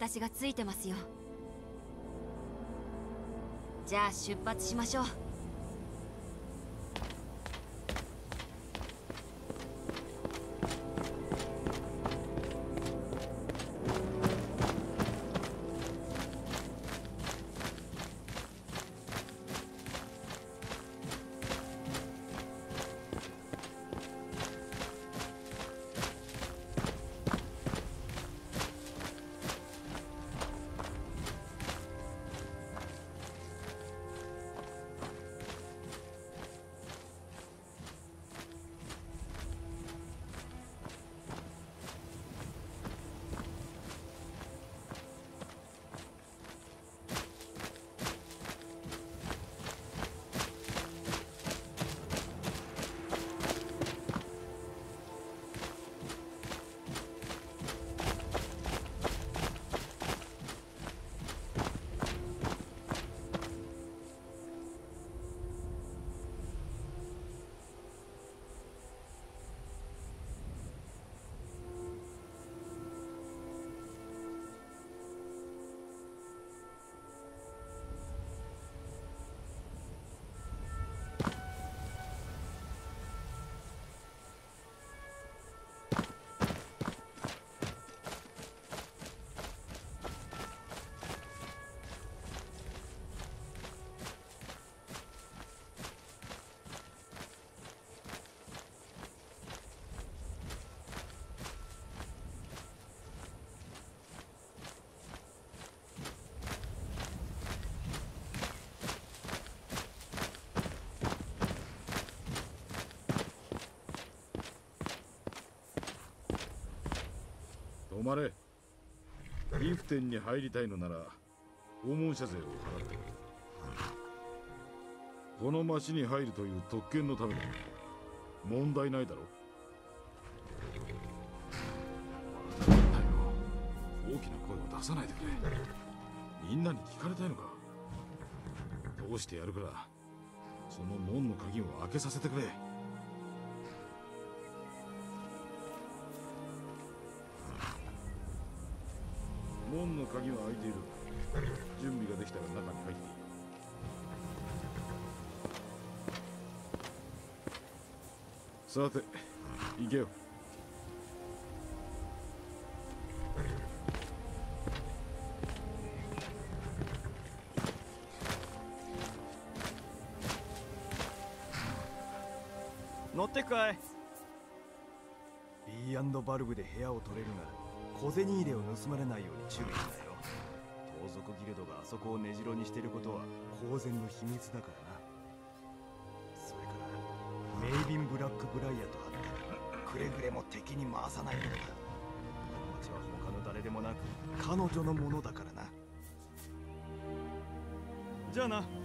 私がついてますよ。じゃあ出発しましょう。 止まれ。リフテンに入りたいのなら訪問者税を払ってくれ。この町に入るという特権のためだ。問題ないだろ。大きな声を出さないでくれ。みんなに聞かれたいのか。どうしてやるから、その門の鍵を開けさせてくれ。門の鍵は開いている。準備ができたら中に入っていい。さて、行けよ。 乗ってくかい。ビー&バルブで部屋を取れるが、小銭入れを盗まれないように注意しなよ。盗賊ギルドがあそこを根城にしてることは公然の秘密だからな。それからメイビン・ブラック・ブライアと会った。くれぐれも敵に回さないようだ。この町は他の誰でもなく彼女のものだからな。じゃあな。